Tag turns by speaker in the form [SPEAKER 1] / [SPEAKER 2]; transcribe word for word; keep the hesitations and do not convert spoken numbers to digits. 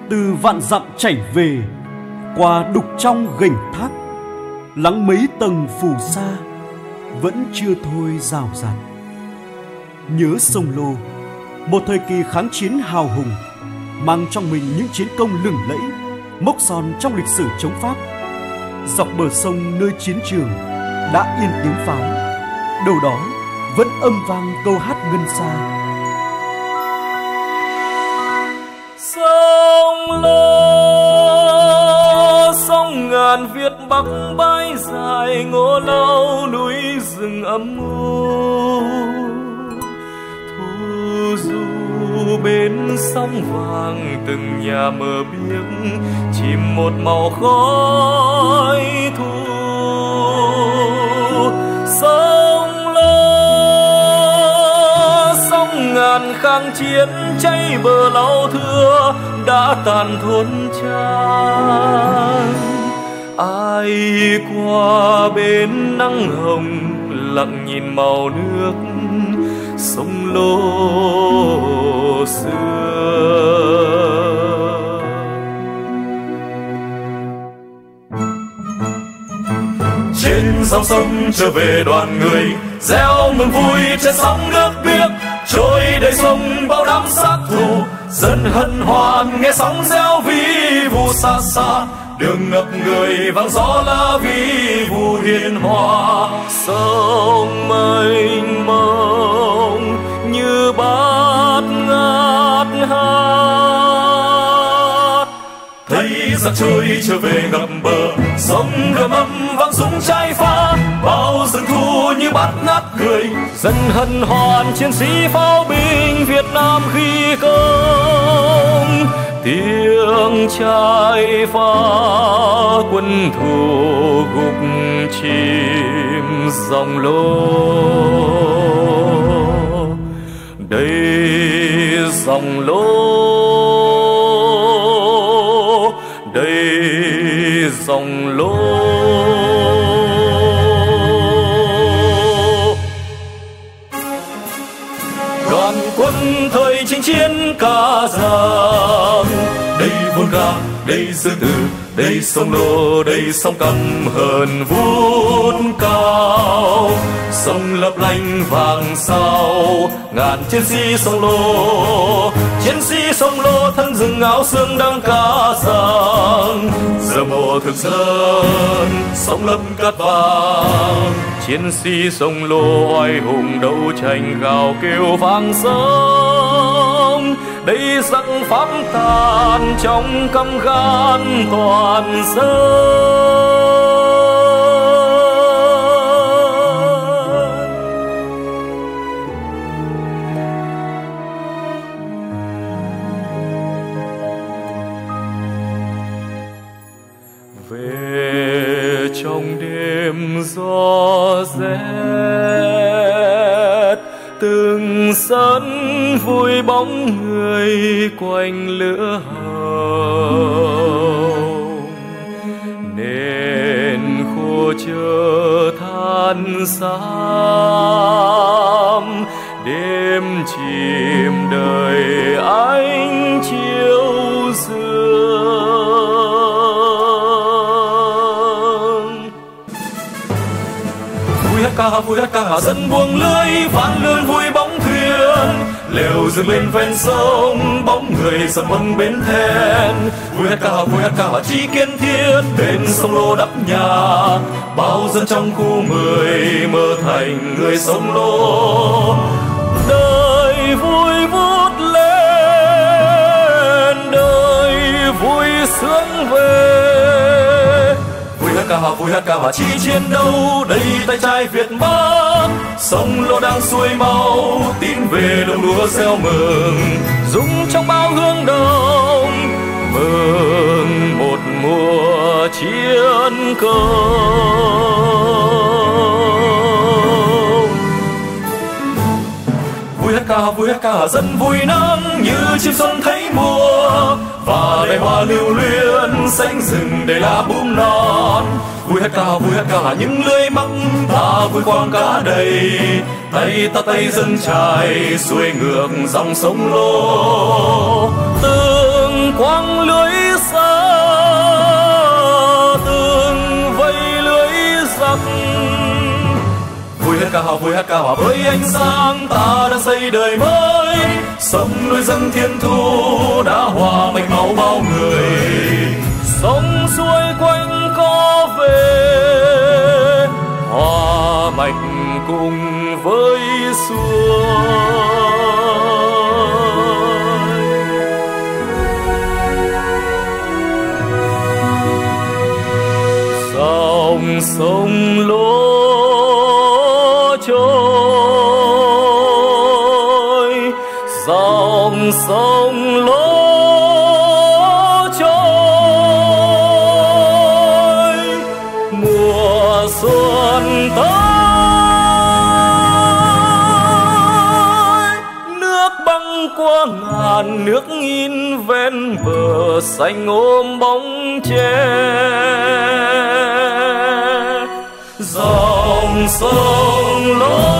[SPEAKER 1] từ vạn dặm chảy về, qua đục trong gành thác, lắng mấy tầng phù sa, vẫn chưa thôi rào rạt. Nhớ sông Lô, một thời kỳ kháng chiến hào hùng, mang trong mình những chiến công lừng lẫy, mốc son trong lịch sử chống Pháp. Dọc bờ sông nơi chiến trường đã yên tiếng pháo, đâu đó vẫn âm vang câu hát ngân xa.
[SPEAKER 2] Sông Lô, sông ngàn Việt Bắc bãi dài ngô lâu, núi rừng âm u. Thu du bên sông vàng, từng nhà mờ biếc chìm một màu khói thu. Sông Lô, sông ngàn kháng chiến cháy bờ lau thưa, đã tàn thôn trang. Ai qua bên nắng hồng, lặng nhìn màu nước sông Lô xưa. Trên dòng sông trở về đoàn người, reo mừng vui trên sóng nước biếc, trôi đầy sông bao đám sát thủ, dân hân hoan nghe sóng reo vi vu xa xa. Đường ngập người vang gió la vi vu hiền hòa, sông mênh mông như bát ngát hát. Thấy giặc trôi trở về ngập bờ, sông gầm âm vang súng trái phá, bao rừng thu như bát ngát cười, dân hân hoan chiến sĩ pháo binh Việt Nam khi công. Tiếng trai phá quân thù gục chìm dòng Lô. Đây dòng Lô, đây dòng Lô. Đoàn quân thời chinh chiến ca giang, đây vôn ca, đây sư tử, đây sông Lô, đây sông Căm hờn vút cao. Sông lấp lánh vàng sao, ngàn chiến sĩ sông Lô, chiến sĩ sông Lô thân rừng áo xương đang ca giang. Giờ mùa thực dân, sông lâm cát vàng, chiến sĩ sông Lô oai hùng đấu tranh gào kêu vang sông. Đây giặc Pháp tàn trong căm gan toàn dân. Về trong đêm gió rét, từng sân vui bóng người quanh lửa hồng, nên khô chờ than xám. Đêm chìm đời ánh chiếu dương. Vui hát ca, vui hát ca, dân buông lưới ván lươn vui bóng thuyền. Lều dừng lên ven sông, bóng người sầm mâm bến then. Vui hát ca, vui hát ca, chi kiên thiết bên sông Lô đắp nhà. Bao dân trong khu mười mơ thành người sông Lô. Đời vui vút lên, đời vui sướng về. Vui hát ca, vui hát ca, chi chiến đấu đây tay trai Việt Bắc. Sông Lô đang xuôi mau, tin về đồng lúa gieo mừng, rung trong bao hương đồng, mừng một mùa chiến công. Vui hát ca, vui hát ca, dân vui nắng như chim xuân thấy mùa, và đầy hoa lưu luyến xanh rừng đầy lá bướm non. Vui hát ca, vui hát ca, những lưới mắc ta vui quang cá đầy, tay ta tay dân trải xuôi ngược dòng sông Lô. Từng quang lưới ca hò vui, hát ca hò với ánh sáng, ta đã xây đời mới. Sông nuôi dân thiên thu đã hòa mạch máu bao người. Sông suối quanh có về, hòa mạch cùng với suối. Dòng sông lô trôi, dòng sông lô trôi, mùa xuân tới, nước băng qua ngàn nước in ven bờ xanh ôm bóng tre. Dòng sông lô